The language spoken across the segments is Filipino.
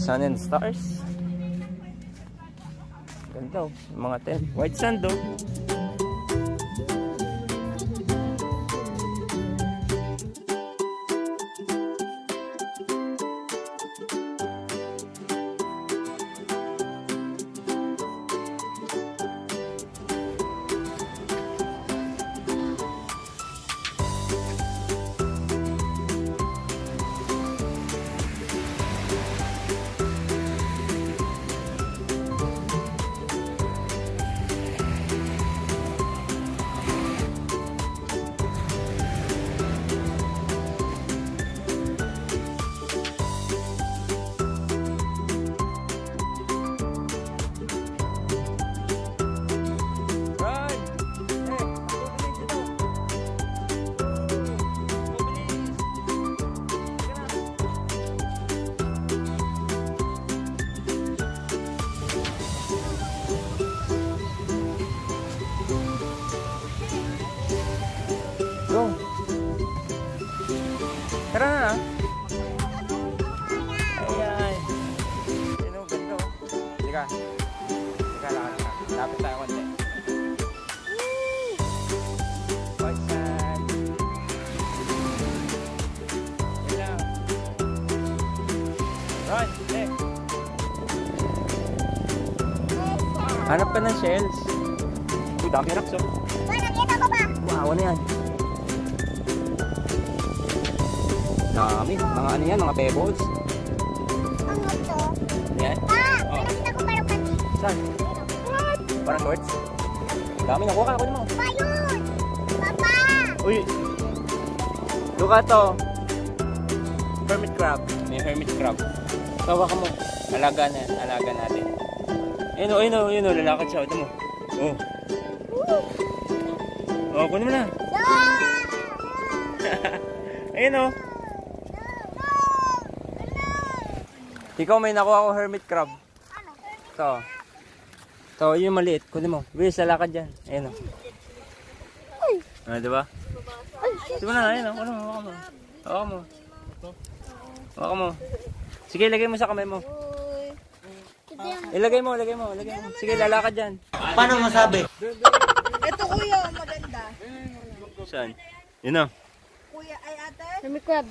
Sun and stars. Ganda oh. Mga tent. White sand oh. Go. Tara na. Ayan. Sino, ganito. Halika. Halika lang. Lapit tayo konti. White sand. Ayan lang. Run. Hanap ka ng shells. Uy, dami rocks oh. Nakita ko ba? Wow, ano yan? Dami. Mga ano yan? Mga pebbles. Ano to? Yan. Oh. Nakita ko parang pati. Saan? Parang shorts. Dami. Nakuha ka. Kunin mo. Pa yun! Papa! Uy! Luka to. Hermit crab. May hermit crab. Tawa ka mo. Alaga na. Alaga natin. Ayun o. Ayun o. Ayun o. Lalakad siya. Ito mo. Oh. Oh. Kunin mo na. Ayun o. Ikaw may nakuha ko hermit crab. Ito. Ito, yung maliit. Kunin mo. Bilis, lalakad dyan. Ayun o. Ah, diba? Diba na, ayun o. Ano, hawak mo. Hawak mo. Hawak mo. Sige, lagay mo sa kamay mo. Ilagay mo, lagay mo, lagay mo. Sige, lalakad dyan. Paano masabi? Ito kuya, maganda. Saan? Yun o. Kuya, ay ate? Hermit crab.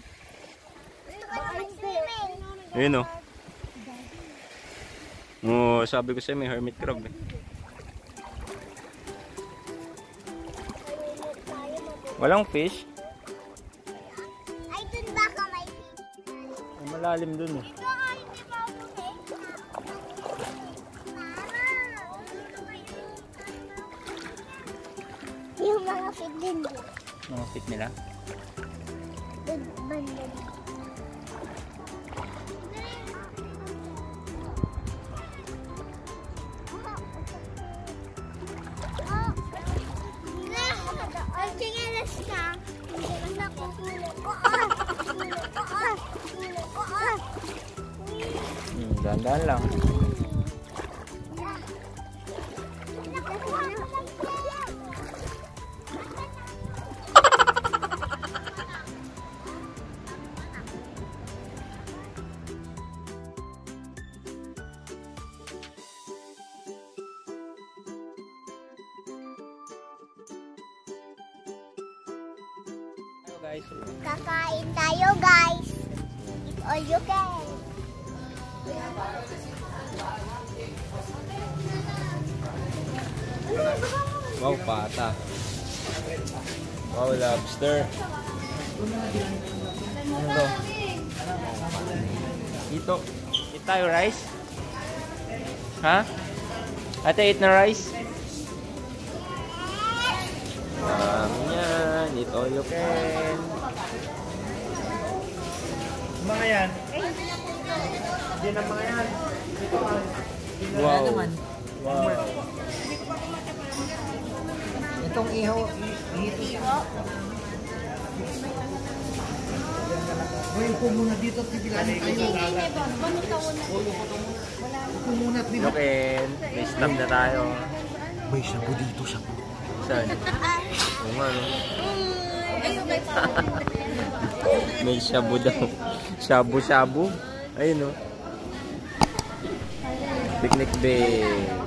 Ayun o. Oh, sabi ko sa'yo may hermit crab eh. Walang fish? Ay, dun baka may fish. Ay, malalim dun eh. Ito ay hindi ba ako yung mga fit din dun. Mga fit nila. Dun, banda. Dahan-dahan lang. Guys, Kakain tayo guys. Eat all you can. wow, pata. Wow, lobster. Ano to? Ito. Eat tayo rice? Ha? Ate, eat na rice? Yan. Eat all you can. Mga yan. Hindi na mga yan. Wow. Wow. Itong ihaw, ihito siya. Upo muna dito at pipilanin tayo. Upo muna at Look in. May stop na tayo. May shabu dito, shabu. Saan? Oo nga, no? May shabu daw. Shabu-shabu. Ayun, no? Picnic Bay.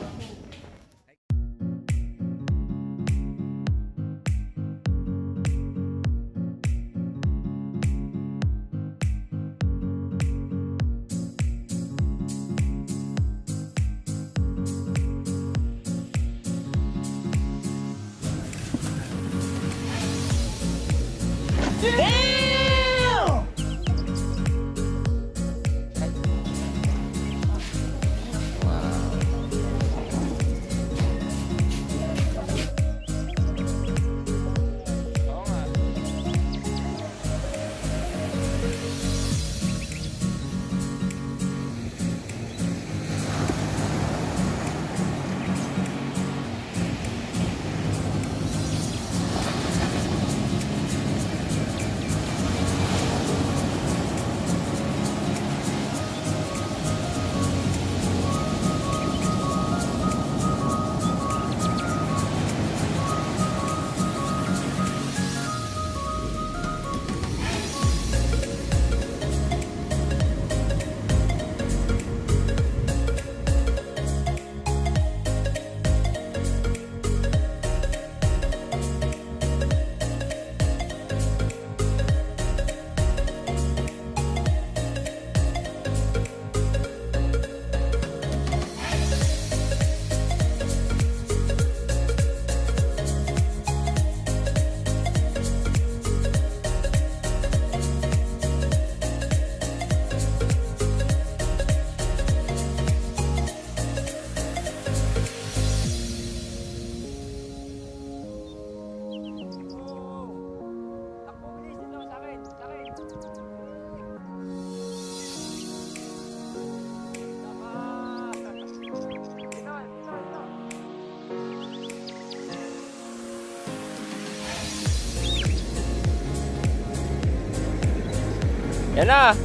Yan na!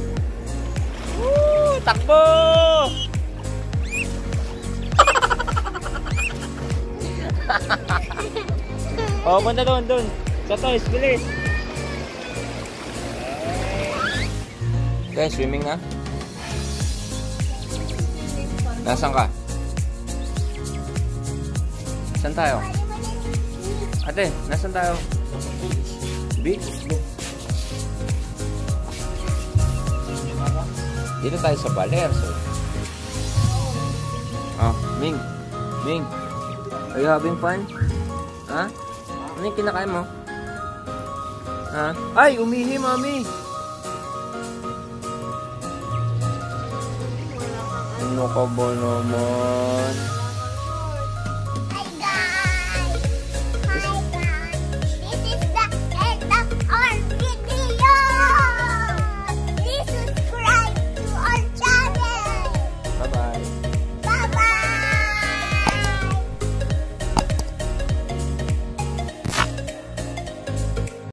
Woo! Takbo! Oh, punta doon. Sa toys, bilis! Okay, swimming na. Nasaan ka? Saan tayo? Ate, nasaan tayo? Beach? Dito tayo sa Baler. So. Oh, Ming. Are you having fun? Ha? Ano yung kinakain mo? Ha? Ay, umihi, mami. Ano ka ba naman?